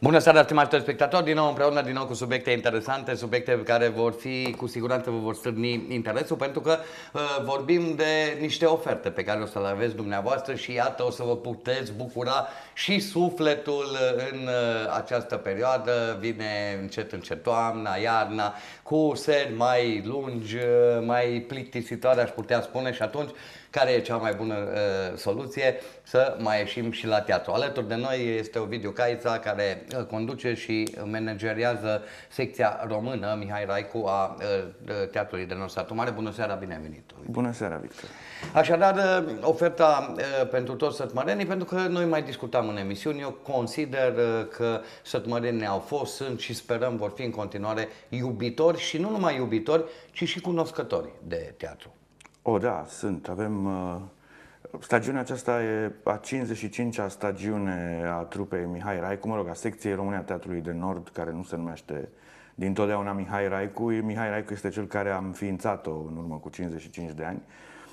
Bună seara, stimați telespectatori, din nou cu subiecte interesante, subiecte care vor fi, cu siguranță vă vor stârni interesul, pentru că vorbim de niște oferte pe care o să le aveți dumneavoastră și iată, o să vă puteți bucura și sufletul în această perioadă. Vine încet toamna, iarna, cu seri mai lungi, mai plictisitoare, aș putea spune, și atunci care e cea mai bună soluție? Să mai ieșim și la teatru. Alături de noi este Ovidiu Caița, care conduce și manageriază secția română, Mihai Raicu, a Teatrului de Nord Satu Mare. Bună seara, bine ai venit! Bună seara, Victor! Așadar, oferta pentru toți sătmărenii, pentru că noi mai discutam în emisiuni, eu consider că sătmărenii au fost, sunt și sperăm vor fi în continuare iubitori și nu numai iubitori, ci și cunoscători de teatru. O, da, sunt. Avem... Stagiunea aceasta e a 55-a stagiune a trupei Mihai Raicu, mă rog, a secției România Teatrului de Nord, care nu se numește dintotdeauna Mihai Raicu. Mihai Raicu este cel care a înființat-o în urmă cu 55 de ani.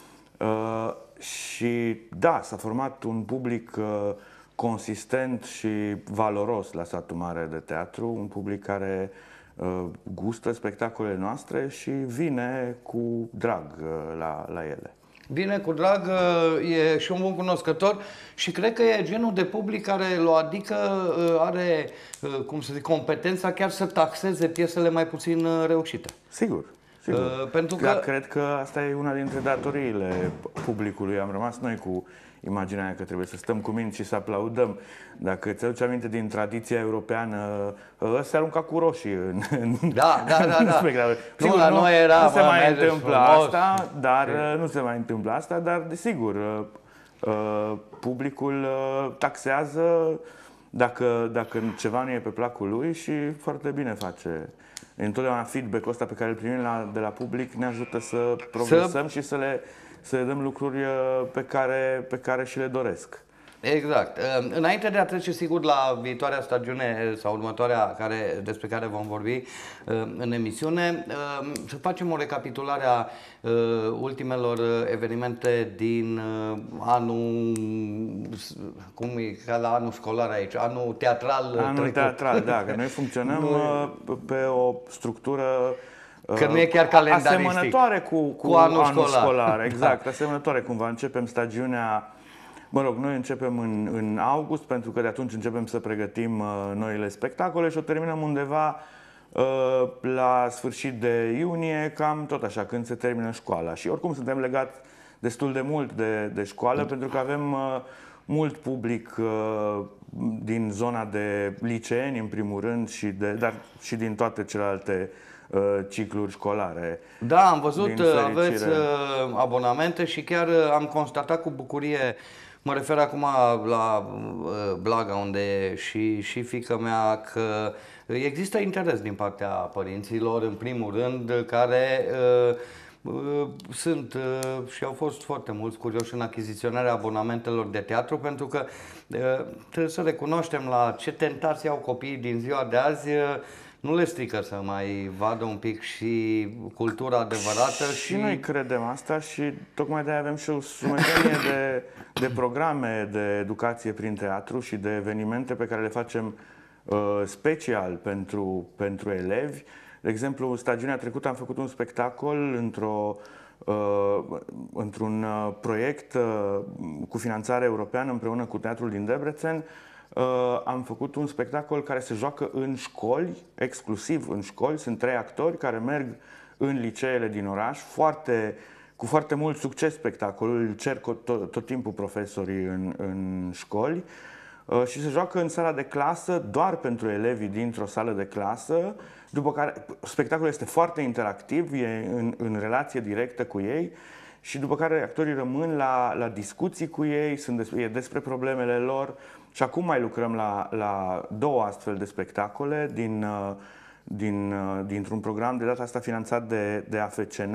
Și da, s-a format un public consistent și valoros la Satu Mare de Teatru, un public care gustă spectacolele noastre și vine cu drag la ele. Vine cu drag, e și un bun cunoscător și cred că e genul de public care adică are, cum să zic, competența chiar să taxeze piesele mai puțin reușite. Sigur. Sigur. Pentru că... Cred că asta e una dintre datoriile publicului. Am rămas noi cu imaginea aia că trebuie să stăm cu minți și să aplaudăm. Dacă ți aduci aminte din tradiția europeană, se arunca cu roșii în Da. spectacol. Sigur, la noi era, nu se mai întâmplă asta, dar nu se mai întâmplă asta, dar desigur, publicul taxează dacă ceva nu e pe placul lui și foarte bine face. Întotdeauna feedback-ul ăsta pe care îl primim de la public ne ajută să progresăm și să le dăm lucruri pe care și le doresc. Exact. Înainte de a trece sigur la viitoarea stagiune sau următoarea despre care vom vorbi în emisiune, să facem o recapitulare a ultimelor evenimente din anul, cum e ca la anul școlar aici, anul teatral. Anul teatral, da, că noi funcționăm pe o structură că nu e chiar calendaristic. Asemănătoare cu anul școlar. Exact, asemănătoare cumva. Începem stagiunea. Mă rog, noi începem în august, pentru că de atunci începem să pregătim noile spectacole și o terminăm undeva la sfârșit de iunie, cam tot așa, când se termină școala. Și oricum suntem legați destul de mult de școală, pentru că avem mult public din zona de liceeni, în primul rând, dar și din toate celelalte cicluri școlare. Da, am văzut, aveți abonamente și chiar am constatat cu bucurie. Mă refer acum la Blaga, unde e și fiica mea, că există interes din partea părinților, în primul rând, care sunt și au fost foarte mulți curioși în achiziționarea abonamentelor de teatru, pentru că trebuie să recunoaștem la ce tentații au copiii din ziua de azi. Nu le strică să mai vadă un pic și cultura adevărată. Și noi credem asta și tocmai de-aia avem și o sumedenie de programe de educație prin teatru și de evenimente pe care le facem special pentru elevi. De exemplu, stagiunea trecută am făcut un spectacol într-un proiect cu finanțare europeană împreună cu Teatrul din Debrecen. Am făcut un spectacol care se joacă în școli, exclusiv în școli. Sunt 3 actori care merg în liceele din oraș, cu foarte mult succes spectacolul, îl cer tot timpul profesorii în școli și se joacă în sala de clasă doar pentru elevii dintr-o sală de clasă, după care spectacolul este foarte interactiv, e în relație directă cu ei și după care actorii rămân la discuții cu ei, e despre problemele lor. Și acum mai lucrăm la 2 astfel de spectacole dintr-un program de data asta finanțat de AFCN,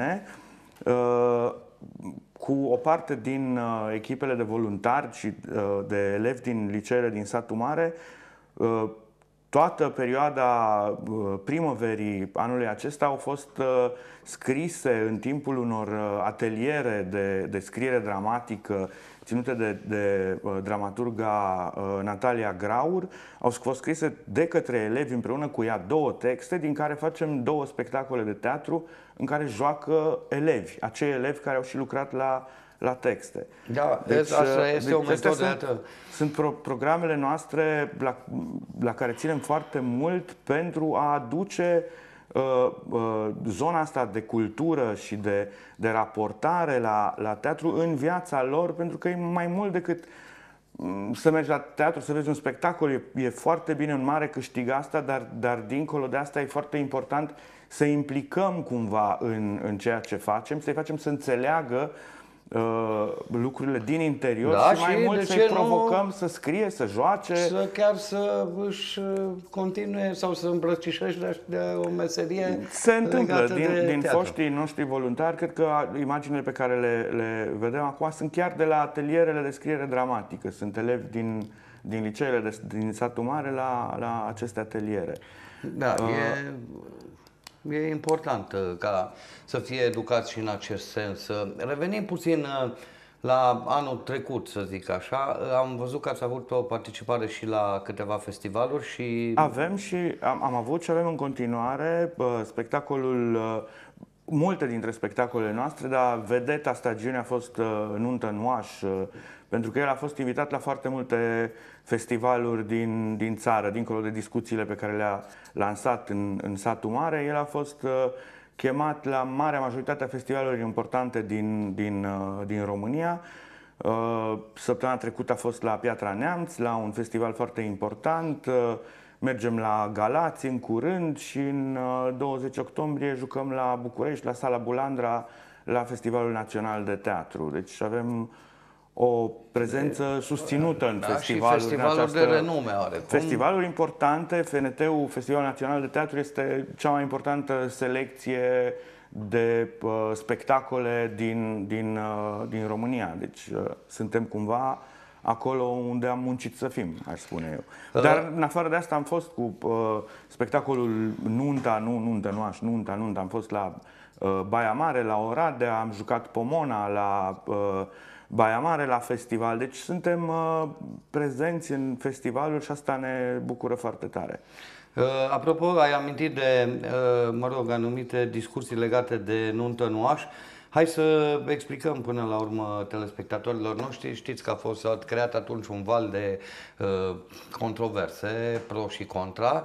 cu o parte din echipele de voluntari și de elevi din liceele din Satu Mare, toată perioada primăverii anului acesta au fost scrise în timpul unor ateliere de scriere dramatică ținute de dramaturga Natalia Graur. Au fost scrise de către elevi împreună cu ea 2 texte, din care facem 2 spectacole de teatru în care joacă elevi, acei elevi care au și lucrat la texte. Da, deci, asta este o metodă. Sunt programele noastre la care ținem foarte mult pentru a aduce zona asta de cultură și de raportare la teatru în viața lor, pentru că e mai mult decât să mergi la teatru, să vezi un spectacol. E foarte bine, un mare câștig asta, dar dincolo de asta e foarte important să implicăm cumva în ceea ce facem, să-i facem să înțeleagă lucrurile din interior, da, și mai mult să-i provocăm să scrie, să joace. Să își continue sau să îmbrățișeze de o meserie. Se întâmplă din teatru. foștii noștri voluntari. Cred că imaginile pe care le vedem acum sunt chiar de la atelierele de scriere dramatică. Sunt elevi din liceele din satul mare la aceste ateliere. Da, e important ca să fie educați și în acest sens. Revenim puțin la anul trecut, să zic așa. Am văzut că ați avut o participare și la câteva festivaluri și... Am avut și avem în continuare spectacolul, multe dintre spectacolele noastre, dar vedeta stagiunii a fost Nuntă în Oaș, pentru că el a fost invitat la foarte multe festivaluri din țară, dincolo de discuțiile pe care le-a lansat în satul mare. El a fost chemat la marea majoritate a festivalurilor importante din România. Săptămâna trecută a fost la Piatra Neamț, la un festival foarte important. Mergem la Galați în curând și în 20 octombrie jucăm la București, la Sala Bulandra, la Festivalul Național de Teatru. Deci avem o prezență susținută în festivaluri. Și festivaluri de renume are. Festivaluri importante. FNT-ul, Festivalul Național de Teatru, este cea mai importantă selecție de spectacole din România. Deci suntem cumva acolo unde am muncit să fim, aș spune eu. Dar în afară de asta am fost cu spectacolul Nunta, am fost la Baia Mare, la Oradea, am jucat Pomona la Baia Mare, la festival. Deci suntem prezenți în festivaluri și asta ne bucură foarte tare. Apropo, ai amintit de, anumite discuții legate de Nuntă în Oaș. Hai să explicăm până la urmă telespectatorilor noștri. Știți că s-a creat atunci un val de controverse, pro și contra.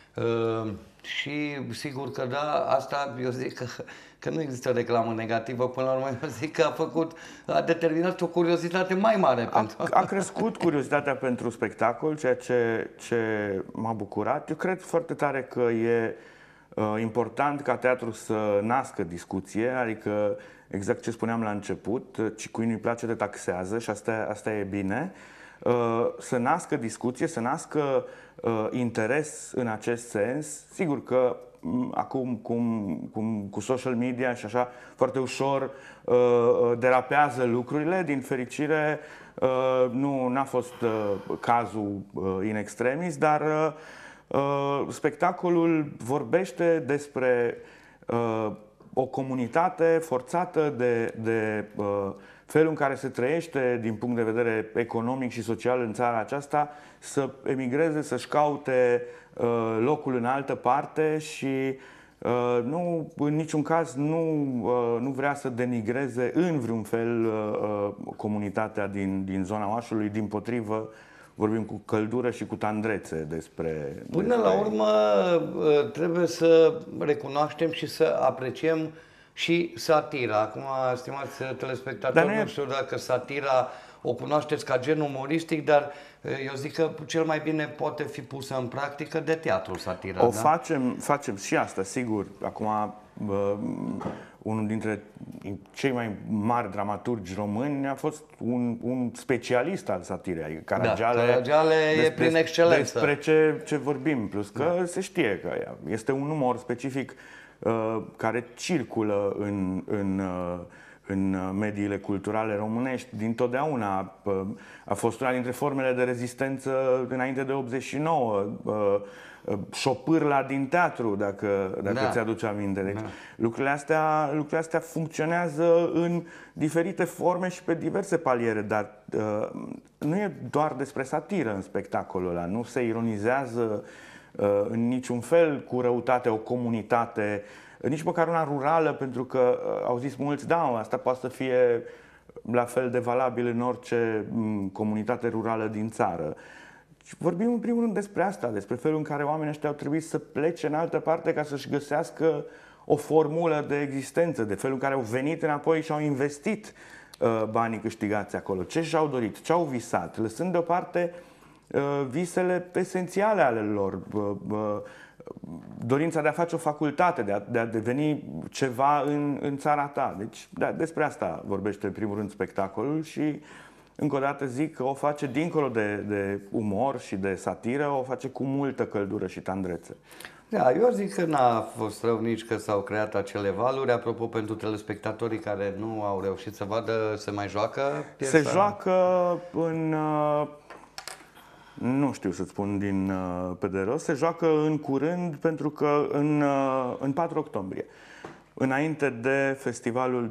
Și sigur că da, asta eu zic că nu există reclamă negativă, până la urmă eu zic că a determinat o curiozitate mai mare. A crescut curiozitatea pentru spectacol, ceea ce m-a bucurat. Eu cred foarte tare că e important ca teatru să nască discuție, adică exact ce spuneam la început, cui nu-i place de taxează și asta e bine. Să nască discuție, să nască interes în acest sens. Sigur că acum cu social media și așa foarte ușor derapează lucrurile. Din fericire nu n-a fost cazul in extremis, dar spectacolul vorbește despre o comunitate forțată de felul în care se trăiește din punct de vedere economic și social în țara aceasta, să emigreze, să-și caute locul în altă parte și nu, în niciun caz nu vrea să denigreze în vreun fel comunitatea din zona Oașului. Dimpotrivă, vorbim cu căldură și cu tandrețe despre... Până la urmă trebuie să recunoaștem și să apreciem și satira. Acum, stimați telespectatori, nu știu dacă satira o cunoașteți ca gen umoristic, dar eu zic că cel mai bine poate fi pusă în practică de teatru satira. O facem și asta, sigur. Acum, unul dintre cei mai mari dramaturgi români a fost un specialist al satirei. Caragiale e prin excelență. Despre ce vorbim, plus că se știe că în este un umor specific care circulă în mediile culturale românești. Dintotdeauna a fost una dintre formele de rezistență înainte de 89. Șopârla din teatru, dacă ți-aduce aminte. Deci, lucrurile astea funcționează în diferite forme și pe diverse paliere, dar nu e doar despre satiră în spectacolul ăla. Nu se ironizează în niciun fel cu răutate o comunitate, nici măcar una rurală, pentru că au zis mulți, da, asta poate să fie la fel de valabil în orice comunitate rurală din țară. Vorbim în primul rând despre asta, despre felul în care oamenii ăștia au trebuit să plece în altă parte ca să-și găsească o formulă de existență, de felul în care au venit înapoi și au investit banii câștigați acolo. Ce și-au dorit, ce au visat, lăsând deoparte visele esențiale ale lor, dorința de a face o facultate, de a deveni ceva în țara ta. Deci despre asta vorbește în primul rând spectacolul și încă o dată zic că o face dincolo de umor și de satiră, o face cu multă căldură și tandrețe. Da, eu zic că n-a fost rău nici că s-au creat acele valuri. Apropo, pentru telespectatorii care nu au reușit să vadă, se mai joacă piesa? Se joacă în... Nu știu să-ți spun pe de rost. Se joacă în curând, pentru că în 4 octombrie. Înainte de festivalul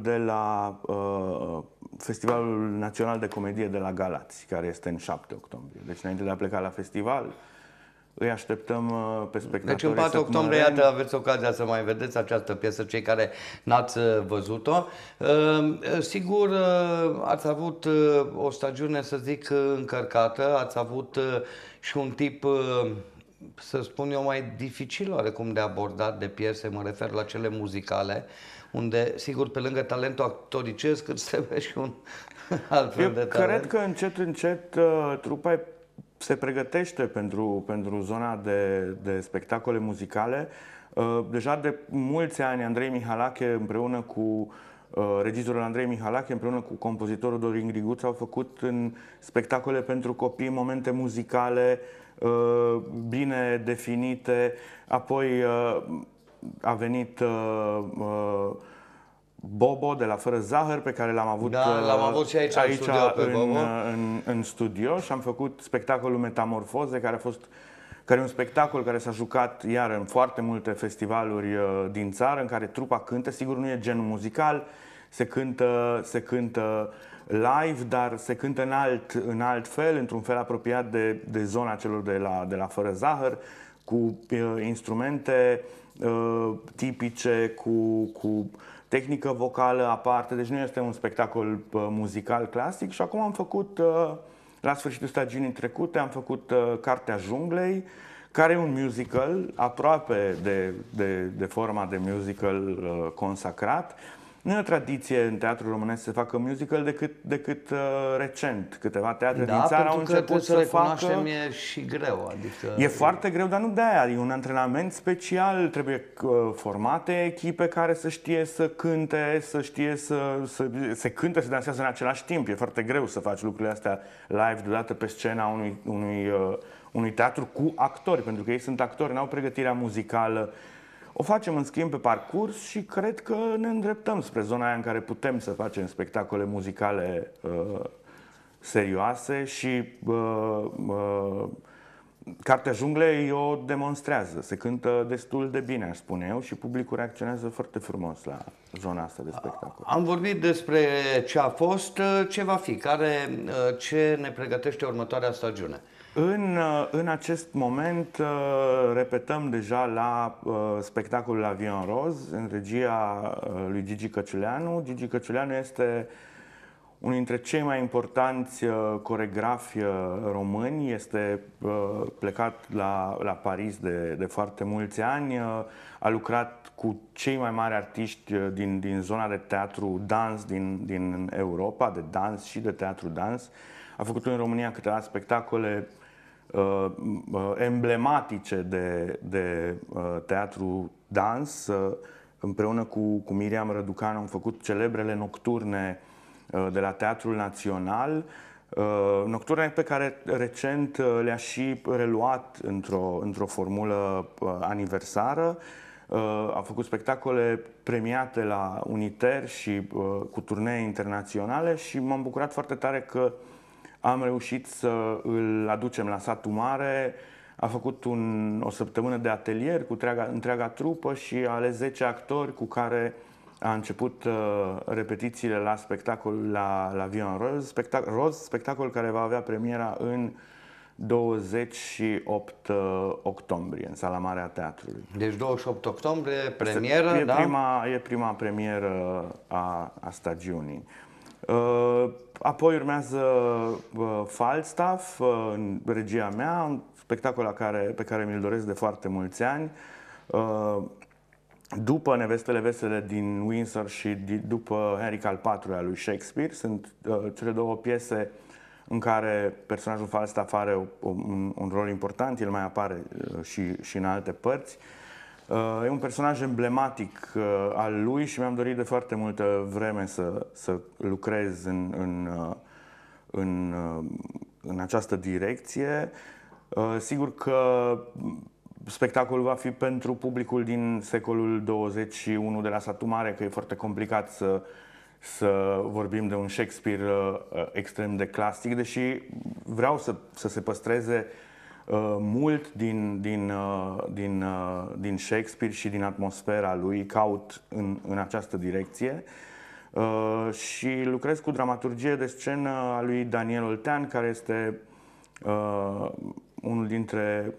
Festivalul Național de Comedie de la Galați, care este în 7 octombrie. Deci înainte de a pleca la festival, îi așteptăm pe spectatori. Deci în 4 octombrie, iată, aveți ocazia să mai vedeți această piesă, cei care n-ați văzut-o. Sigur, ați avut o stagiune, să zic, încărcată, ați avut și un tip, să spun eu, mai dificil oarecum de abordat de piese, mă refer la cele muzicale, unde, sigur, pe lângă talentul actoricesc, îți trebuie și un alt fel de talent. Cred că încet, încet trupa se pregătește pentru zona de spectacole muzicale. Deja de mulți ani Andrei Mihalache împreună cu regizorul Andrei Mihalache împreună cu compozitorul Dorin Griguț au făcut în spectacole pentru copii momente muzicale bine definite. Apoi a venit Bobo de la Fără Zahăr, pe care l-am avut, l-am avut și aici în studio, în studio, și am făcut spectacolul Metamorfoze, care e un spectacol care s-a jucat iar în foarte multe festivaluri din țară, în care trupa cântă. Sigur, nu e genul muzical, se cântă live, dar se cântă în alt fel, într-un fel apropiat de zona celor de la Fără Zahăr, cu instrumente tipice, cu tehnică vocală aparte, deci nu este un spectacol muzical clasic. Și acum am făcut, la sfârșitul stagiunii trecute, am făcut Cartea Junglei, care e un musical, aproape de forma de musical consacrat. Nu e o tradiție în teatrul românesc să facă musical decât recent. Câteva teatre din țară au început să facă. E și greu. Adică... E foarte greu, dar nu de aia. E un antrenament special. Trebuie formate echipe care să știe să cânte, să știe să cânte, să dansează în același timp. E foarte greu să faci lucrurile astea live deodată pe scena unui teatru cu actori, pentru că ei sunt actori, n-au pregătirea muzicală. O facem, în schimb, pe parcurs și cred că ne îndreptăm spre zona aia în care putem să facem spectacole muzicale serioase și Cartea Junglei o demonstrează. Se cântă destul de bine, aș spune eu, și publicul reacționează foarte frumos la zona asta de spectacol. Am vorbit despre ce a fost, ce va fi, ce ne pregătește următoarea stagiune. În acest moment repetăm deja la spectacolul Avion Roz, în regia lui Gigi Căciuleanu. Gigi Căciuleanu este unul dintre cei mai importanți coregrafi români. Este plecat la Paris de foarte mulți ani. A lucrat cu cei mai mari artiști din zona de teatru dans din Europa, de dans și de teatru dans. A făcut în România câteva spectacole emblematice de teatru dans. Împreună cu Miriam Răducanu am făcut celebrele nocturne de la Teatrul Național, nocturne pe care recent le-a și reluat într-o formulă aniversară. a făcut spectacole premiate la Uniter și cu turnee internaționale și m-am bucurat foarte tare că am reușit să îl aducem la Satul Mare. A făcut o săptămână de atelier cu întreaga trupă și a ales 10 actori cu care a început repetițiile la spectacolul la Vion Roz, spectacol care va avea premiera în 28 octombrie, în Sala Mare a Teatrului. Deci 28 octombrie, premieră, e prima premieră a stagiunii. Apoi urmează Falstaff, în regia mea, un spectacol pe care mi-l doresc de foarte mulți ani. După Nevestele Vesele din Windsor și după Henric al IV-lea lui Shakespeare, sunt cele două piese în care personajul Falstaff are un rol important, el mai apare și în alte părți. E un personaj emblematic al lui și mi-am dorit de foarte multă vreme să lucrez în această direcție. Sigur că spectacolul va fi pentru publicul din secolul 21 de la Satul Mare, că e foarte complicat să vorbim de un Shakespeare extrem de clasic, deși vreau să se păstreze mult din Shakespeare și din atmosfera lui, caut în această direcție. Și lucrez cu dramaturgie de scenă a lui Daniel Oltean, care este unul dintre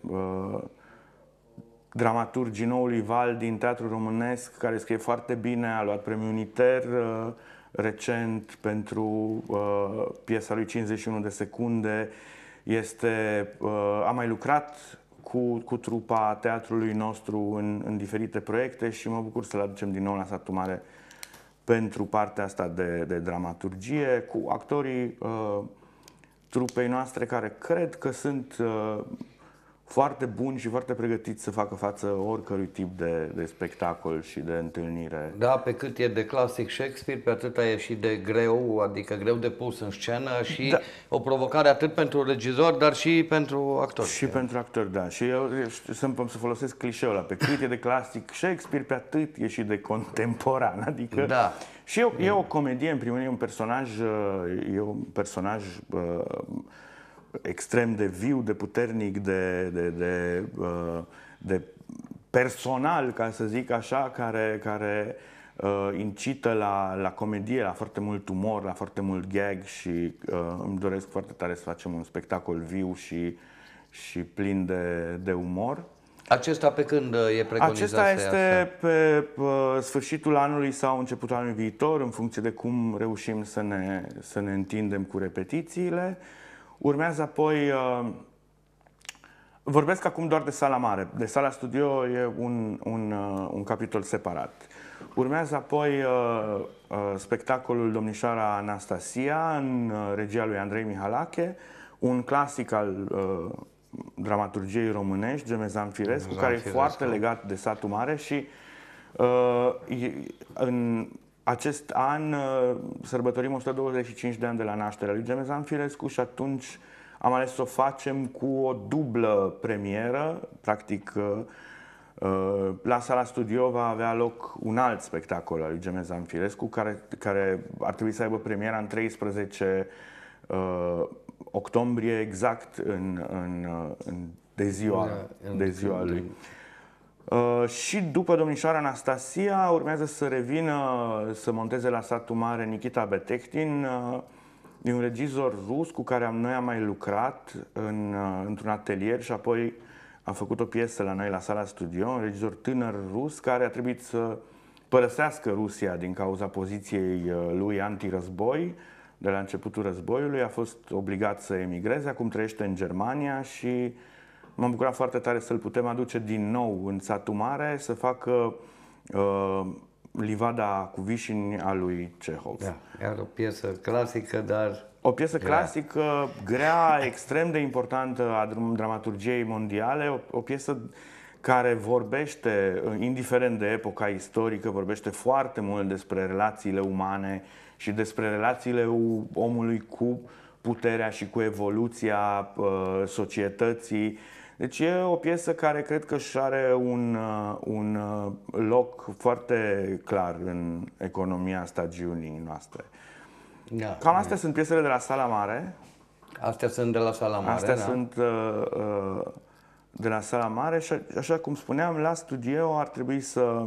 dramaturgii noului val din teatrul românesc, care scrie foarte bine, a luat premiul Uniter recent pentru piesa lui 51 de secunde. A mai lucrat cu trupa teatrului nostru în diferite proiecte și mă bucur să-l aducem din nou la Satul Mare pentru partea asta de dramaturgie, cu actorii trupei noastre care cred că sunt foarte buni și foarte pregătiți să facă față oricărui tip de spectacol și de întâlnire. Da, pe cât e de clasic Shakespeare, pe atâta e și de greu, adică greu de pus în scenă și o provocare atât pentru regizor, dar și pentru actori. Și pentru actori, da. Și eu să folosesc clișeul ăla, pe cât e de clasic Shakespeare, pe atât e și de contemporan. Adică da. Și e o comedie, în primul rând, e un personaj extrem de viu, de puternic, de personal, ca să zic așa, care incită la comedie, la foarte mult umor, la foarte mult gag și îmi doresc foarte tare să facem un spectacol viu și plin de umor. Acesta pe când e preconizat? Acesta este pe sfârșitul anului sau începutul anului viitor, în funcție de cum reușim să ne întindem cu repetițiile. Urmează apoi, vorbesc acum doar de Sala Mare, de Sala Studio e un capitol separat. Urmează apoi spectacolul Domnișoara Anastasia în regia lui Andrei Mihalache, un clasic al dramaturgiei românești, Geme Zamfirescu, care e foarte legat de Satul Mare și în acest an sărbătorim 125 de ani de la nașterea lui Geme Zamfirescu și atunci am ales să o facem cu o dublă premieră. Practic, la Sala Studio va avea loc un alt spectacol al lui Geme Zamfirescu, care ar trebui să aibă premiera în 13 octombrie, exact de ziua lui. Și după Domnișoara Anastasia urmează să revină să monteze la Satul Mare Nikita Betechtin. E un regizor rus cu care noi am mai lucrat într-un atelier și apoi a făcut o piesă la noi la Sala Studio, un regizor tânăr rus care a trebuit să părăsească Rusia din cauza poziției lui anti-război. De la începutul războiului a fost obligat să emigreze, acum trăiește în Germania și m-am bucurat foarte tare să-l putem aduce din nou în Satul Mare să facă Livada cu vișini a lui Cehov. Da, iar o piesă clasică, dar... O piesă clasică, grea, extrem de importantă a dramaturgiei mondiale, o piesă care vorbește, indiferent de epoca istorică, vorbește foarte mult despre relațiile umane și despre relațiile omului cu puterea și cu evoluția societății, Deci e o piesă care cred că și are un loc foarte clar în economia stagiunii noastre. Da. Cam astea sunt piesele de la Sala Mare. Astea sunt de la Sala Mare, Astea da? sunt de la Sala Mare și așa cum spuneam, la studio ar trebui să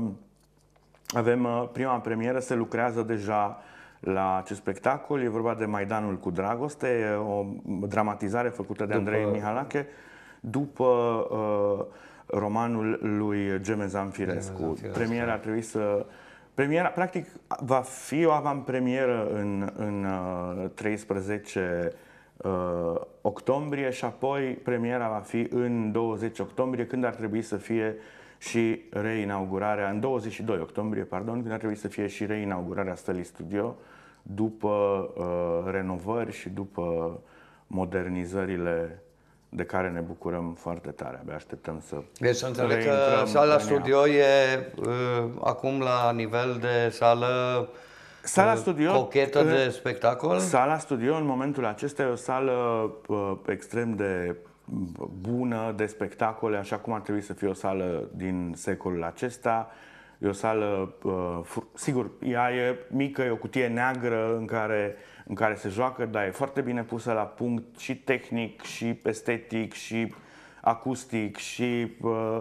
avem prima premieră, se lucrează deja la acest spectacol. E vorba de Maidanul cu dragoste, e o dramatizare făcută de Andrei Mihalache după romanul lui Gemezan Firescu. Premiera ar trebui să... Premiera, practic, va fi o avantpremieră în 13 octombrie și apoi premiera va fi în 20 octombrie, când ar trebui să fie și reinaugurarea, în 22 octombrie, pardon, când ar trebui să fie și reinaugurarea Stălii Studio, după renovări și după modernizările de care ne bucurăm foarte tare. Abia așteptăm să Deci să înțeleg că Sala Studio e acum la nivel de sală studio, cochetă de spectacol? Sala Studio în momentul acesta e o sală extrem de bună de spectacole, așa cum ar trebui să fie o sală din secolul acesta. E o sală, sigur, ea e mică, e o cutie neagră în care se joacă, dar e foarte bine pusă la punct și tehnic, și estetic, și acustic, și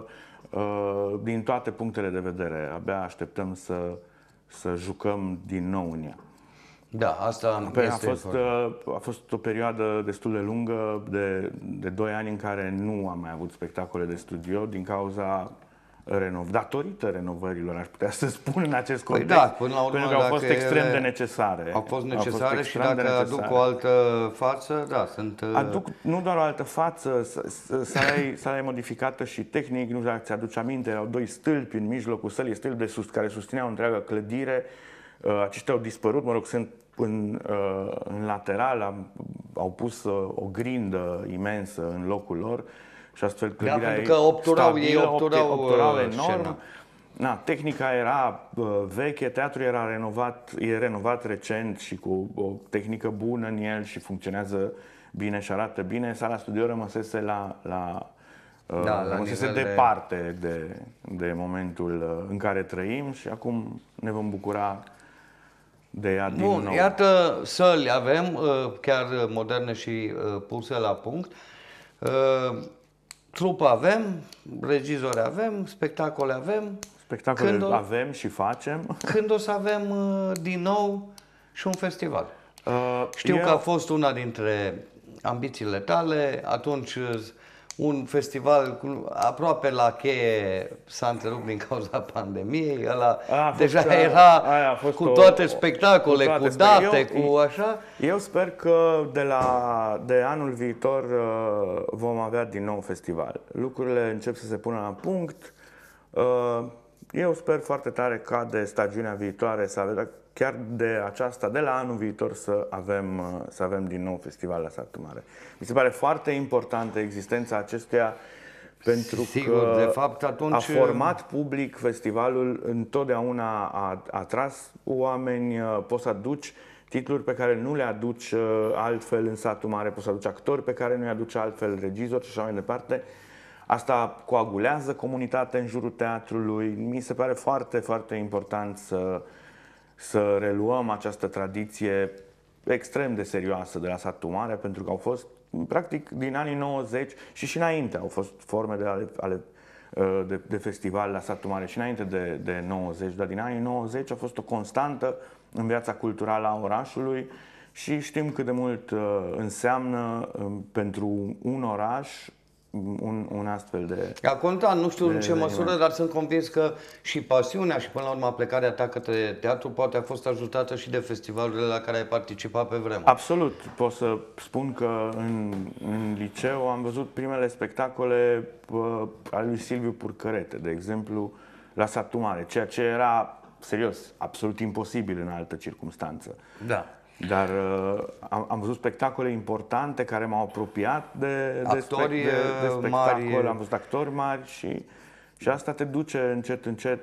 din toate punctele de vedere. Abia așteptăm să jucăm din nou în ea. Da, asta a fost o perioadă destul de lungă, de 2 ani, în care nu am mai avut spectacole de studio din cauza datorită renovărilor, aș putea să spun în acest context. Da, până la urmă, pentru că au fost extrem de necesare. Au fost necesare și dacă aduc o altă față, da, sunt... Aduc nu doar o altă față, sala e modificată și tehnic, nu știu dacă ți-aduci aminte, erau 2 stâlpi în mijlocul sălii, stâlpi de sus care susțineau întreaga clădire. Aceștia au dispărut, mă rog, sunt în lateral, au pus o grindă imensă în locul lor și astfel clădirea pentru că obturau enorm. Na, tehnica era veche, teatrul e renovat recent și cu o tehnică bună în el și funcționează bine și arată bine. Sala Studio rămăsese rămăsese departe de momentul în care trăim și acum ne vom bucura de ea din nou. Iată, săli avem, chiar moderne și puse la punct. Trupă avem, regizori avem, spectacole avem. Spectacole avem și facem. Când o să avem din nou și un festival? Știu că a fost una dintre ambițiile tale, atunci un festival aproape la cheie s-a întrerupt din cauza pandemiei, deja era cu toate spectacole, cu date, cu așa. Eu sper că de anul viitor vom avea din nou festival. Lucrurile încep să se pună la punct. Eu sper foarte tare ca de stagiunea viitoare să avem, chiar de aceasta, de la anul viitor să avem din nou festival la Satul Mare. Mi se pare foarte importantă existența acestuia pentru că de fapt, atunci... a format public, festivalul întotdeauna a atras oameni, poți să aduci titluri pe care nu le aduci altfel în Satul Mare, poți să aduci actori pe care nu le aduci altfel, regizori și așa mai departe. Asta coagulează comunitatea în jurul teatrului. Mi se pare foarte, foarte important să reluăm această tradiție extrem de serioasă de la Satul Mare, pentru că au fost, practic, din anii 90 și înainte au fost forme de festival la Satul Mare și înainte de 90, dar din anii 90 a fost o constantă în viața culturală a orașului și știm cât de mult înseamnă pentru un oraș un astfel de... A contat, nu știu în ce măsură, dar sunt convins că și pasiunea și până la urmă plecarea ta către teatru poate a fost ajutată și de festivalurile la care ai participat pe vremuri. Absolut. Pot să spun că în liceu am văzut primele spectacole ale lui Silviu Purcărete, de exemplu, la Satul Mare, ceea ce era, serios, absolut imposibil în altă circunstanță. Da. Dar am văzut spectacole importante care m-au apropiat de spectacol, mari. Am văzut actori mari și asta te duce încet, încet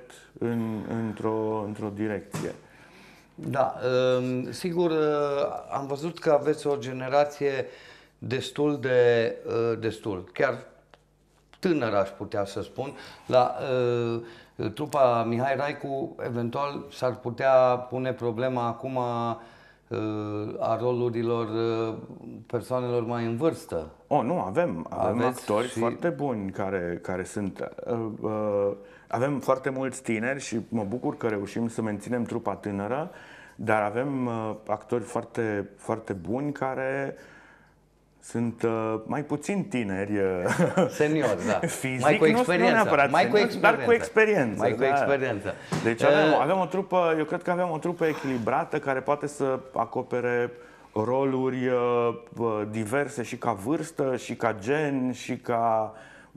într-o direcție. Da, sigur, am văzut că aveți o generație chiar tânără, aș putea să spun. La trupa Mihai Raicu, eventual, s-ar putea pune problema acum a rolurilor persoanelor mai în vârstă. Nu, avem Aveți actori foarte buni care sunt. Avem foarte mulți tineri și mă bucur că reușim să menținem trupa tânără, dar avem actori foarte, foarte buni care sunt mai puțin tineri. Seniori, da. Fizic, mai cu experiență. Dar cu experiență. Mai cu experiență. Deci avem o trupă, eu cred că avem o trupă echilibrată care poate să acopere roluri diverse și ca vârstă, și ca gen, și ca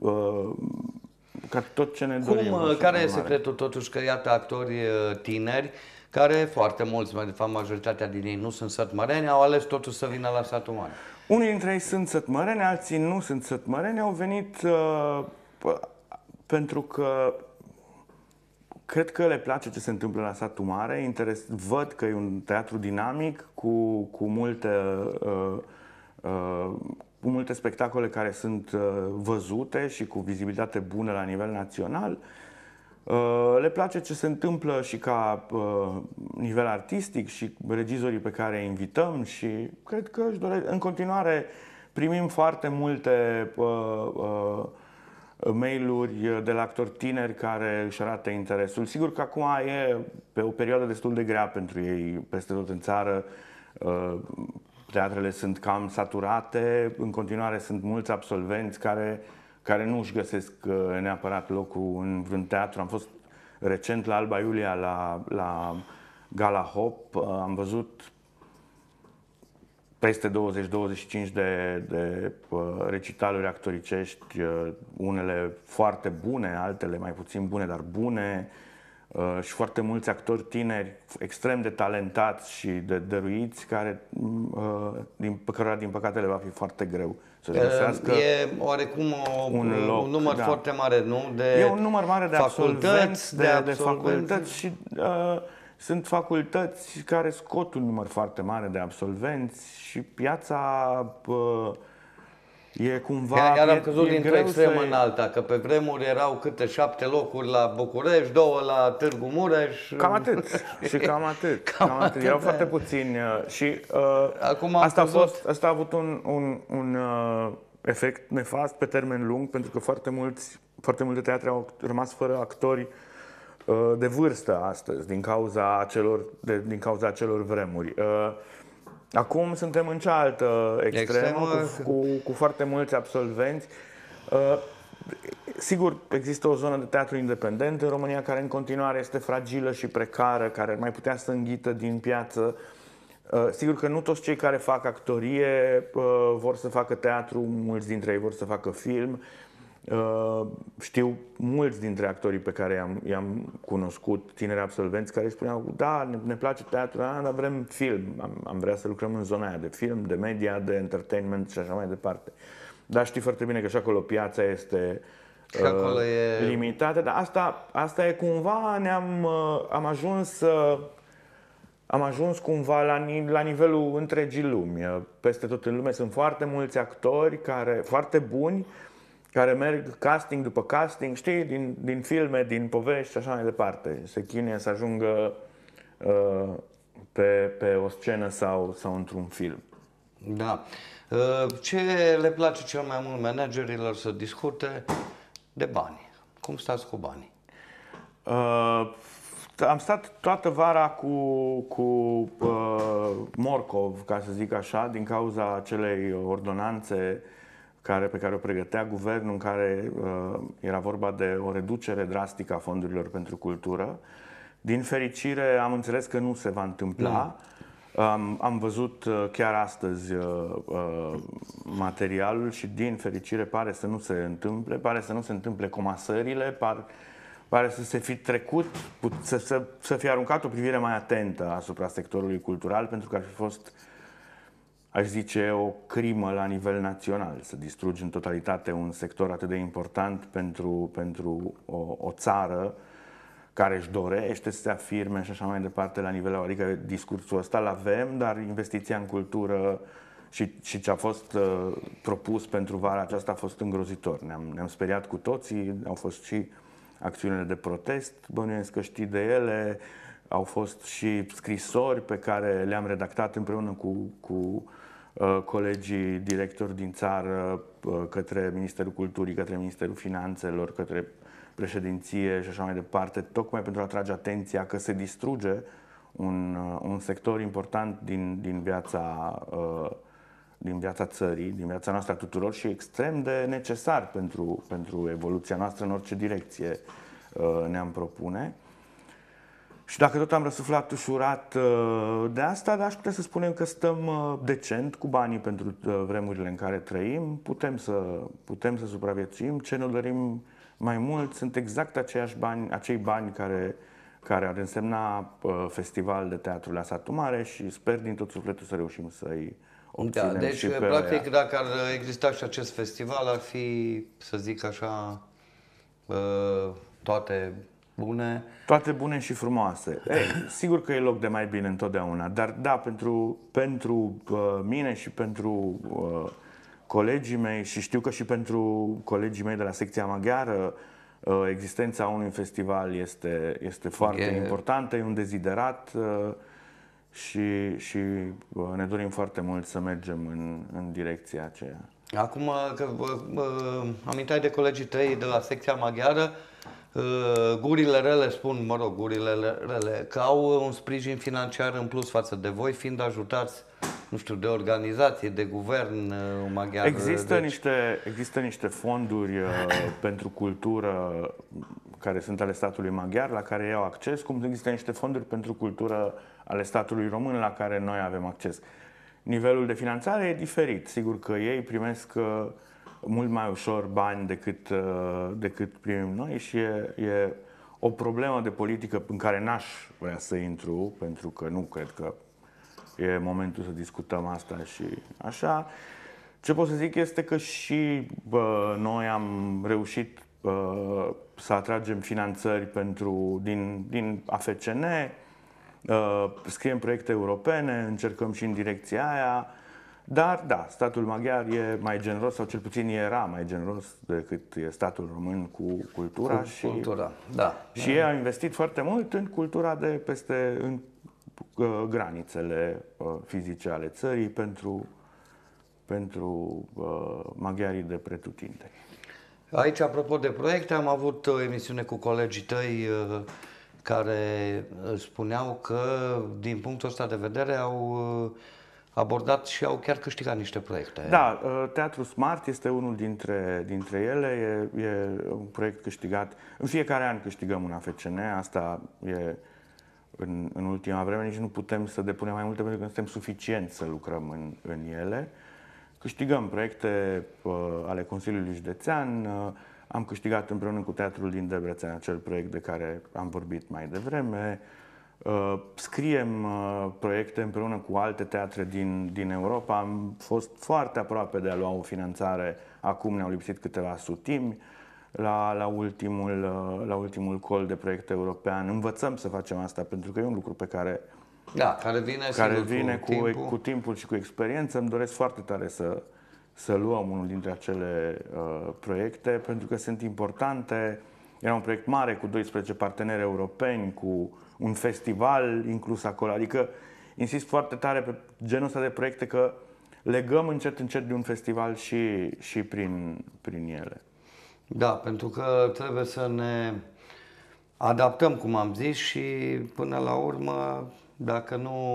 tot ce ne dorim. Care e secretul totuși că iată actori tineri care foarte mulți, de fapt majoritatea din ei nu sunt sătmăreni, au ales totuși să vină la satul mare? Unii dintre ei sunt sătmăreni, alții nu sunt sătmăreni, au venit pentru că cred că le place ce se întâmplă la satul mare, văd că e un teatru dinamic cu multe spectacole care sunt văzute și cu vizibilitate bună la nivel național. Le place ce se întâmplă și ca nivel artistic și regizorii pe care îi invităm și cred că își doresc. În continuare primim foarte multe mail-uri de la actori tineri care își arată interesul. Sigur că acum e pe o perioadă destul de grea pentru ei peste tot în țară. Teatrele sunt cam saturate, în continuare sunt mulți absolvenți care nu își găsesc neapărat locul în vreun teatru. Am fost recent la Alba Iulia la Gala Hop, am văzut peste 20-25 de recitaluri actoricești, unele foarte bune, altele mai puțin bune, dar bune, și foarte mulți actori tineri, extrem de talentați și de dăruiți, cărora din păcate le va fi foarte greu să găsească. E oarecum un număr foarte mare, nu? E un număr mare de absolvenți, de facultăți și sunt facultăți care scot un număr foarte mare de absolvenți și piața e cumva... Iar am căzut dintr-o extremă în alta, că pe vremuri erau câte 7 locuri la București, 2 la Târgu Mureș. Cam atât. Și cam atât. Erau foarte puțini. Și acum asta a avut un efect nefast pe termen lung, pentru că foarte multe teatre au rămas fără actori de vârstă astăzi, din cauza acelor vremuri. Acum suntem în cealaltă extremă, cu foarte mulți absolvenți. Sigur, există o zonă de teatru independent în România care în continuare este fragilă și precară, care ar mai putea să înghită din piață. Sigur că nu toți cei care fac actorie vor să facă teatru, mulți dintre ei vor să facă film. Știu mulți dintre actorii pe care i-am cunoscut, tineri absolvenți, care spuneau, da, ne place teatru, dar vrem film, am vrea să lucrăm în zona aia de film, de media, de entertainment și așa mai departe. Dar știi foarte bine că și acolo piața este limitată, dar asta e cumva, am ajuns cumva la nivelul întregii lumi. Peste tot în lume sunt foarte mulți actori foarte buni, care merg casting după casting, știi, din filme, din povești și așa mai departe. Se chinuie să ajungă pe o scenă sau într-un film. Da. Ce le place cel mai mult managerilor să discute? De bani. Cum stați cu banii? Am stat toată vara cu morcov, ca să zic așa, din cauza acelei ordonanțe pe care o pregătea guvernul, în care era vorba de o reducere drastică a fondurilor pentru cultură. Din fericire am înțeles că nu se va întâmpla. Am văzut chiar astăzi materialul și din fericire pare să nu se întâmple, pare să nu se întâmple comasările, pare să se fi trecut, să fi aruncat o privire mai atentă asupra sectorului cultural, pentru că ar fi fost, aș zice, o crimă la nivel național, să distrugi în totalitate un sector atât de important pentru o țară care își dorește să se afirme și așa mai departe la nivel, adică discursul ăsta îl avem, dar investiția în cultură și ce a fost propus pentru vara aceasta a fost îngrozitor. Ne-am speriat cu toții, au fost și acțiunile de protest, bănuiesc că știi de ele, au fost și scrisori pe care le-am redactat împreună cu colegii directori din țară către Ministerul Culturii, către Ministerul Finanțelor, către președinție și așa mai departe, tocmai pentru a atrage atenția că se distruge un sector important din viața țării, din viața noastră a tuturor și extrem de necesar pentru evoluția noastră în orice direcție ne-am propune. Și dacă tot am răsuflat ușurat de asta, aș putea să spunem că stăm decent cu banii pentru vremurile în care trăim, putem să supraviețuim. Ce ne dorim mai mult sunt exact acei bani care ar însemna festival de teatru la Satul Mare și sper din tot sufletul să reușim să-i obținem. Da, deci și pe practic dacă ar exista și acest festival ar fi, să zic așa, toate bune. Toate bune și frumoase. Ei, sigur că e loc de mai bine întotdeauna, dar da, pentru mine și pentru colegii mei și știu că și pentru colegii mei de la secția maghiară, existența unui festival este foarte importantă, e un deziderat și ne dorim foarte mult să mergem în direcția aceea. Acum că aminteai de colegii tăi de la secția maghiară, gurile rele spun, mă rog, gurile rele, că au un sprijin financiar în plus față de voi, fiind ajutați, nu știu, de organizații, de guvern maghiar. Există niște fonduri pentru cultură care sunt ale statului maghiar, la care ei au acces, cum există niște fonduri pentru cultură ale statului român, la care noi avem acces. Nivelul de finanțare e diferit. Sigur că ei primesc mult mai ușor bani decât primim noi și e o problemă de politică în care n-aș vrea să intru, pentru că nu cred că e momentul să discutăm asta și așa. Ce pot să zic este că și noi am reușit să atragem finanțări din AFCN, scriem proiecte europene, încercăm și în direcția aia, dar da, statul maghiar e mai generos, sau cel puțin era mai generos decât e statul român cu cultura. Și ei au investit foarte mult în cultura în granițele fizice ale țării pentru maghiarii de pretutindeni. Aici, apropo de proiecte, am avut o emisiune cu colegii tăi care spuneau că, din punctul ăsta de vedere, au abordat și au chiar câștigat niște proiecte. Da, Teatru Smart este unul dintre ele, e un proiect câștigat. În fiecare an câștigăm un AFCN, asta e în ultima vreme, nici nu putem să depunem mai multe pentru că nu suntem suficienți să lucrăm în ele. Câștigăm proiecte ale Consiliului Județean, am câștigat împreună cu Teatrul din Debrecen acel proiect de care am vorbit mai devreme. Scriem proiecte împreună cu alte teatre din Europa. Am fost foarte aproape de a lua o finanțare, acum ne-au lipsit câteva sutimi la ultimul col de proiect european. Învățăm să facem asta pentru că e un lucru pe care vine cu timpul și cu experiență. Îmi doresc foarte tare să luăm unul dintre acele proiecte pentru că sunt importante. Era un proiect mare cu 12 parteneri europeni, cu un festival inclus acolo. Adică insist foarte tare pe genul ăsta de proiecte că legăm încet de un festival și prin ele. Da, pentru că trebuie să ne adaptăm, cum am zis, și până la urmă, dacă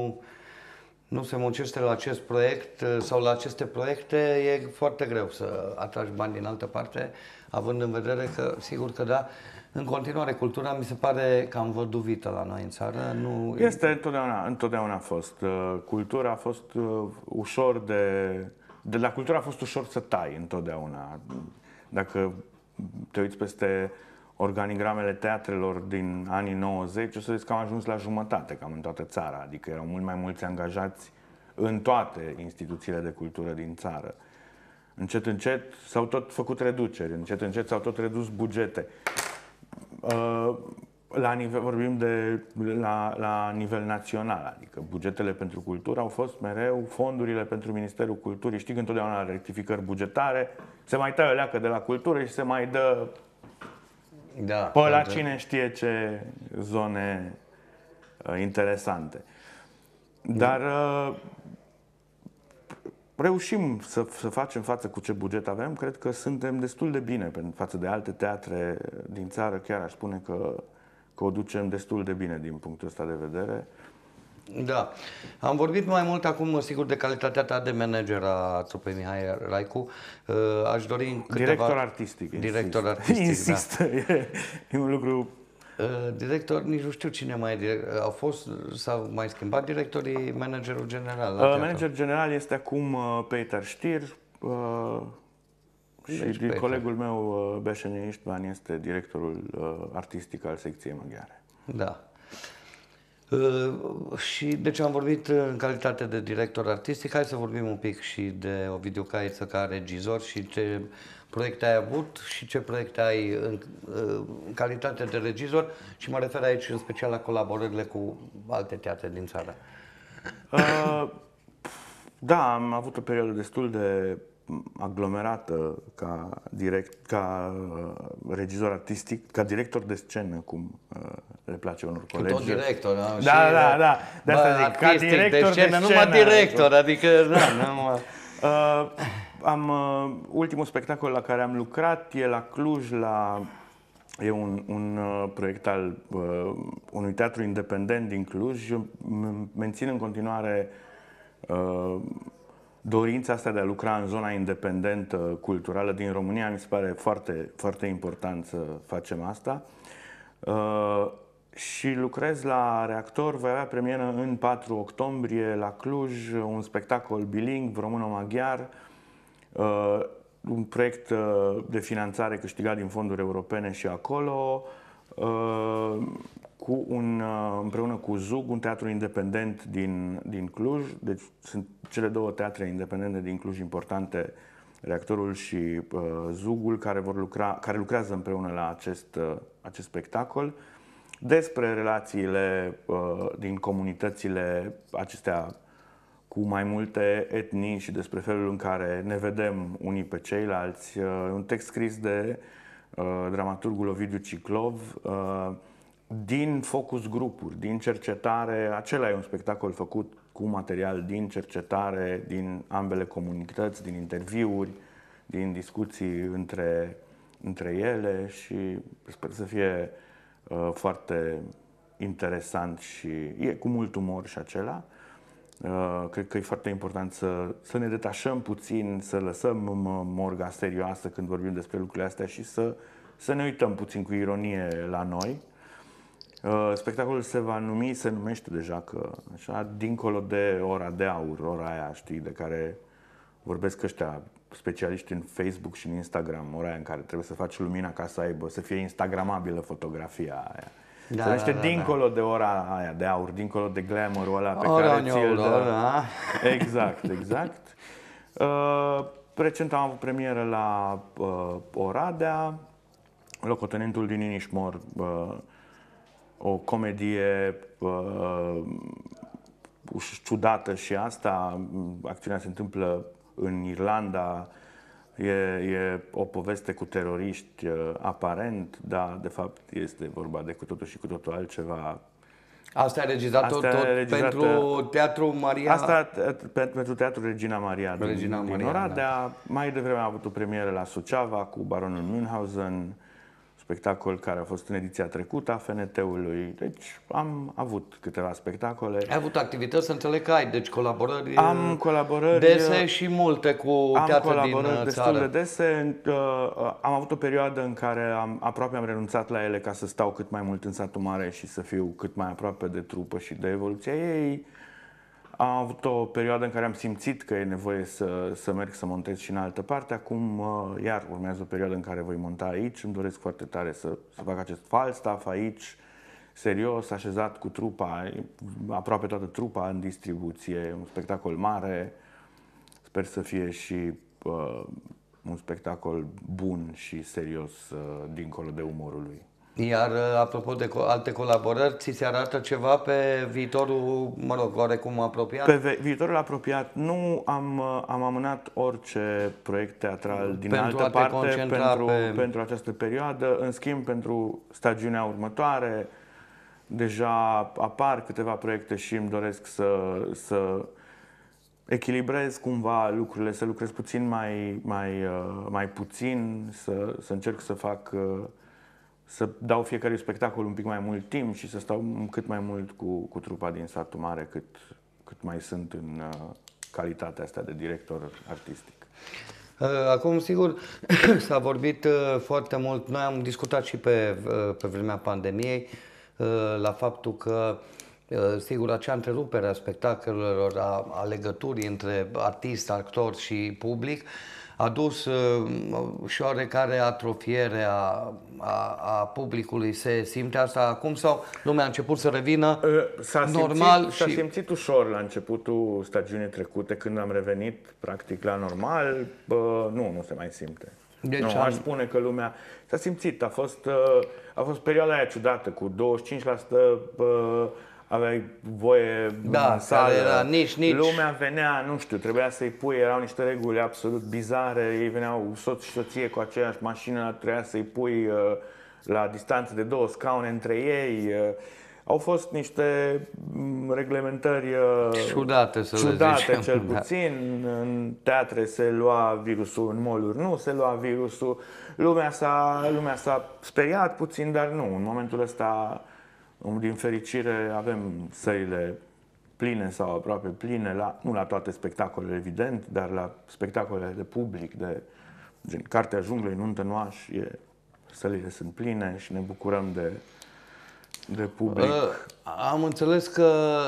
nu se muncește la acest proiect sau la aceste proiecte, e foarte greu să atragi bani din altă parte, având în vedere că, sigur că da, în continuare, cultura mi se pare cam văduvită la noi în țară. Întotdeauna a fost. Cultura a fost ușor de la cultura a fost ușor să tai întotdeauna. Dacă te uiți peste organigramele teatrelor din anii 90, o să vezi că am ajuns la jumătate, cam în toată țara. Adică erau mult mai mulți angajați în toate instituțiile de cultură din țară. Încet s-au tot făcut reduceri, încet s-au tot redus bugete. vorbim de la nivel național, adică bugetele pentru cultură au fost mereu fondurile pentru Ministerul Culturii. Știi că întotdeauna la rectificări bugetare se mai taie o leacă de la cultură și se mai dă pe la cine știe ce zone interesante. Dar reușim să facem față cu ce buget avem. Cred că suntem destul de bine față de alte teatre din țară. Chiar aș spune că o ducem destul de bine din punctul ăsta de vedere. Da. Am vorbit mai mult acum, sigur, de calitatea ta de manager a trupei Mihai Raicu. Aș dori câteva... Director artistic. Director artistic, insist. Da. E un lucru... Director, nici nu știu cine mai e director. Au fost, s-au mai schimbat directorii, managerul general? Manager general este acum Peter Stier și colegul meu, Beșene Istvan, este directorul artistic al secției maghiare. Da. Și deci am vorbit în calitate de director artistic. Hai să vorbim un pic și de Ovidiu Caiță ca regizor și ce proiecte ai avut și ce proiecte ai în calitate de regizor, și mă refer aici în special la colaborările cu alte teatre din țară. Da, am avut o perioadă destul de aglomerată ca regizor artistic, ca director de scenă, cum le place unor colegi. Tot director, da? Da. De asta zic, ca director de scenă. Numai director, adică ultimul spectacol la care am lucrat e la Cluj, e un proiect al unui teatru independent din Cluj. Mențin în continuare dorința asta de a lucra în zona independentă culturală din România. Mi se pare foarte, foarte important să facem asta. Și lucrez la Reactor. Voi avea premieră în 4 octombrie la Cluj, un spectacol bilingv româno-maghiar, un proiect de finanțare câștigat din fonduri europene și acolo, împreună cu Zug, un teatru independent din Cluj. Deci sunt cele două teatre independente din Cluj importante, Reactorul și Zugul, care lucrează împreună la acest spectacol, despre relațiile din comunitățile acestea cu mai multe etnii și despre felul în care ne vedem unii pe ceilalți. Un text scris de dramaturgul Ovidiu Ciclov, din focus grupuri, din cercetare. Acela e un spectacol făcut cu material din cercetare, din ambele comunități, din interviuri, din discuții între ele, și sper să fie foarte interesant și e cu mult umor și acela. Cred că e foarte important să ne detașăm puțin, să lăsăm morga serioasă când vorbim despre lucrurile astea și să ne uităm puțin cu ironie la noi. Spectacolul se numește deja așa, Dincolo de ora de aur, ora aia, știi, de care vorbesc ăștia specialiști în Facebook și în Instagram, ora aia în care trebuie să faci lumina ca să fie instagramabilă fotografia aia. Se numește Dincolo de ora aia de aur, dincolo de glamour-ul ăla pe care ți-l dă. Exact. Recent am avut premieră la Oradea, Locotenentul din Inișmor, o comedie ciudată și asta. Acțiunea se întâmplă în Irlanda. E o poveste cu teroriști, aparent, dar de fapt este vorba de cu totul și cu totul altceva. Asta e regizat pentru Teatru Maria? Asta pentru Teatru Regina Maria din Oradea. Da. Mai devreme am avut o premieră la Suceava cu Baronul Münchhausen, spectacol care a fost în ediția trecută a FNT-ului. Deci am avut câteva spectacole. Ai avut activități, să înțeleg că ai, deci colaborări, am colaborări dese și multe cu teatre din țară. Destul de dese. Am avut o perioadă în care aproape am renunțat la ele ca să stau cât mai mult în satul mare și să fiu cât mai aproape de trupă și de evoluția ei. Am avut o perioadă în care am simțit că e nevoie să merg să montez și în altă parte. Acum iar urmează o perioadă în care voi monta aici. Îmi doresc foarte tare să fac acest Falstaff aici, serios, așezat cu trupa, aproape toată trupa în distribuție, un spectacol mare. Sper să fie și un spectacol bun și serios, dincolo de umorul lui. Iar apropo de alte colaborări, ți se arată ceva pe viitorul, mă rog, oarecum apropiat? Pe viitorul apropiat nu am amânat orice proiect teatral din Pentru altă a te parte concentra pentru această perioadă. În schimb, pentru stagiunea următoare, deja apar câteva proiecte și îmi doresc să echilibrez cumva lucrurile, să lucrez puțin mai puțin, să încerc să fac, să dau fiecare spectacol un pic mai mult timp și să stau cât mai mult cu trupa din Satul Mare, cât mai sunt în calitatea asta de director artistic. Acum, sigur, s-a vorbit foarte mult, noi am discutat și pe vremea pandemiei, la faptul că, sigur, acea întrerupere a spectacolelor, a legăturii între artist, actor și public, a dus și oarecare atrofiere a publicului. Se simte asta acum sau lumea a început să revină normal? S-a simțit ușor la începutul stagiunii trecute, când am revenit practic la normal. Nu se mai simte. Deci aș spune că lumea s-a simțit. A fost perioada aia ciudată, cu 25% aveai voie în sală, era nici. Lumea venea, nu știu, trebuia să-i pui, erau niște reguli absolut bizare, ei veneau soț și soție cu aceeași mașină, trebuia să-i pui la distanță de 2 scaune între ei. Au fost niște reglementări ciudate, cel puțin. În teatre se lua virusul, în mall-uri nu se lua virusul. Lumea s-a speriat puțin, dar nu. În momentul ăsta, din fericire, avem sălile pline sau aproape pline, nu la toate spectacolele, evident, dar la spectacolele de public, gen Cartea Junglei, Nuntă Noaș, sălile sunt pline și ne bucurăm de public. Am înțeles că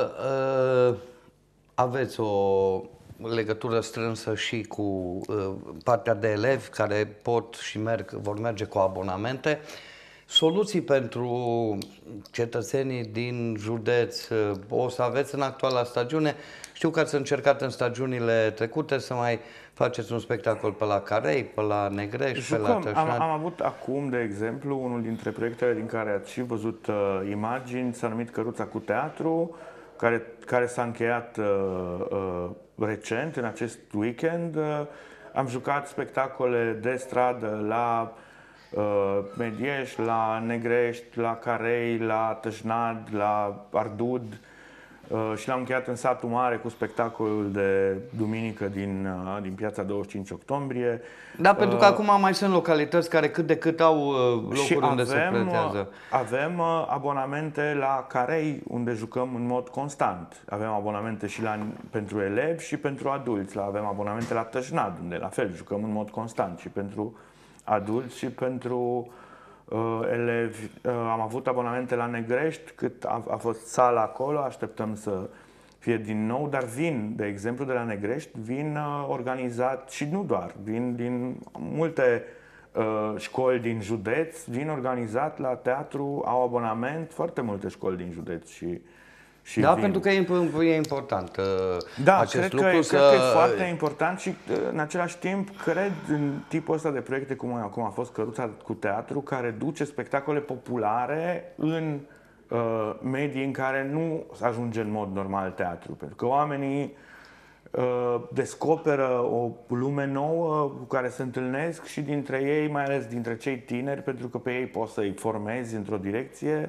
aveți o legătură strânsă și cu partea de elevi care pot și vor merge cu abonamente. Soluții pentru cetățenii din județ o să aveți în actuala stagiune? Știu că ați încercat în stagiunile trecute să mai faceți un spectacol pe la Carei, pe la Negrești, pe la Tășnad. Am avut acum, de exemplu, unul dintre proiectele din care ați și văzut imagini, s-a numit Căruța cu teatru, care s-a încheiat recent, în acest weekend. Am jucat spectacole de stradă la Medieș, la Negrești, la Carei, la Tășnad, la Ardud și l-am încheiat în Satul Mare cu spectacolul de duminică din piața 25 octombrie. Da, pentru că acum mai sunt localități care cât de cât au locuri unde se pretează. Avem abonamente la Carei, unde jucăm în mod constant. Avem abonamente și pentru elevi și pentru adulți. Avem abonamente la Tășnad, unde la fel jucăm în mod constant și pentru adulți și pentru elevi. Am avut abonamente la Negrești, cât a fost sala acolo, așteptăm să fie din nou, dar de exemplu, de la Negrești, vin organizat și nu doar, vin din multe școli din județ, vin organizat la teatru, au abonament, foarte multe școli din județ și da, pentru că e important acest lucru. Cred că e foarte important și în același timp cred în tipul ăsta de proiecte cum a fost Căruța cu teatru, care duce spectacole populare în medii în care nu ajunge în mod normal teatru. Pentru că oamenii descoperă o lume nouă cu care se întâlnesc și dintre ei, mai ales dintre cei tineri, pentru că pe ei poți să-i formezi într-o direcție,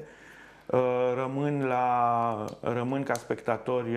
rămân ca spectatori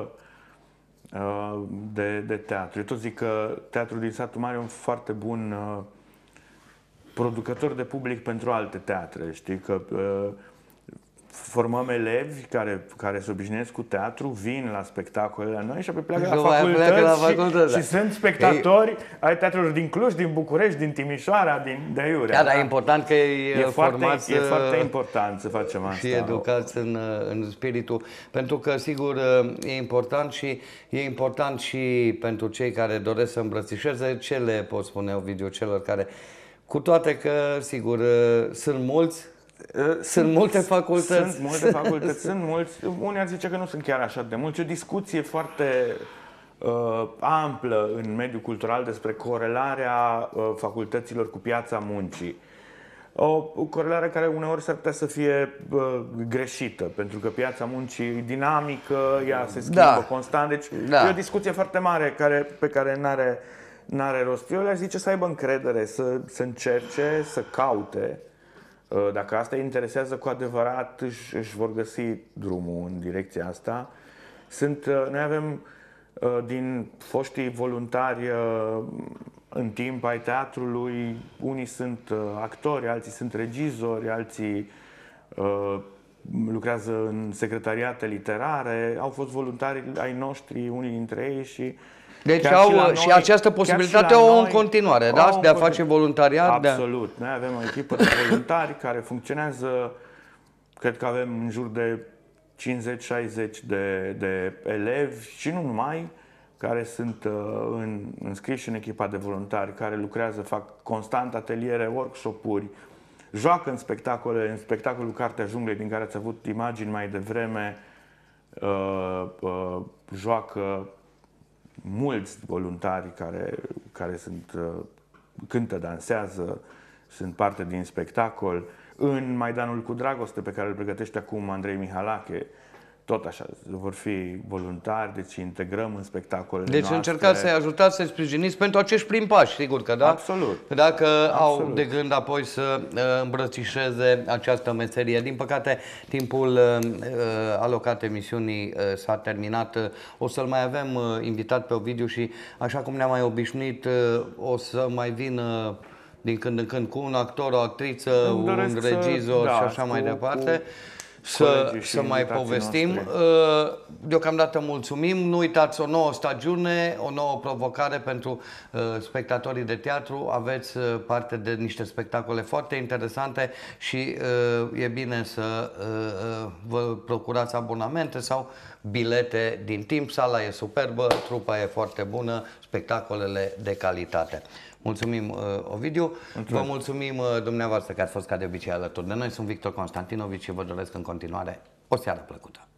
de teatru. Eu tot zic că Teatrul din Satul Mare e un foarte bun producător de public pentru alte teatre. Știi că formăm elevi care se obișnuiesc cu teatru, vin la spectacolele la noi și apoi pleacă la facultăți și sunt spectatori ai teatrelor din Cluj, din București, din Timișoara, de aiurea. Da, dar e important că e foarte important să facem asta. Și educați în spiritul, pentru că sigur e important și pentru cei care doresc să îmbrățișeze. Ce le pot spune, Ovidiu, celor care, cu toate că sigur sunt mulți, sunt multe facultăți. Sunt multe facultăți, sunt mulți. Unii ar zice că nu sunt chiar așa de mulți. O discuție foarte amplă în mediul cultural despre corelarea facultăților cu piața muncii. O corelare care uneori s-ar putea să fie greșită, pentru că piața muncii e dinamică, ea se schimbă constant, deci e o discuție foarte mare pe care n-are rost. Eu le-aș zice să aibă încredere, să încerce, să caute. Dacă asta îi interesează cu adevărat, își vor găsi drumul în direcția asta. Noi avem din foștii voluntari în timp ai teatrului, unii sunt actori, alții sunt regizori, alții lucrează în secretariate literare, au fost voluntari ai noștri, unii dintre ei și deci și această posibilitate o în continuare, da? De a face voluntariat? Absolut. Noi avem o echipă de voluntari care funcționează, cred că avem în jur de 50-60 de elevi și nu numai, care sunt înscriși în echipa de voluntari, care lucrează, fac constant ateliere, workshop-uri, joacă în spectacole, în spectacolul Cartea Junglei, din care ați avut imagini mai devreme, joacă mulți voluntari care cântă, dansează, sunt parte din spectacol. În Maidanul cu Dragoste, pe care îl pregătește acum Andrei Mihalache, tot așa, vor fi voluntari, deci integrăm în spectacolele noastre. Deci încercați să-i ajutați, să-i sprijiniți pentru acești prim pași, sigur că da? Absolut. Dacă au de gând apoi să îmbrățișeze această meserie. Din păcate, timpul alocat emisiunii s-a terminat. O să-l mai avem invitat pe Ovidiu și, așa cum ne-am mai obișnuit, o să mai vină din când în când cu un actor, o actriță, un regizor și așa mai departe. Să mai povestim. Deocamdată mulțumim. Nu uitați, o nouă stagiune, o nouă provocare pentru spectatorii de teatru. Aveți parte de niște spectacole foarte interesante și e bine să vă procurați abonamente sau bilete din timp. Sala e superbă, trupa e foarte bună, spectacolele de calitate. Mulțumim, Ovidiu. Vă mulțumim dumneavoastră că ați fost ca de obicei alături de noi. Sunt Victor Constantinovici și vă doresc în continuare o seară plăcută.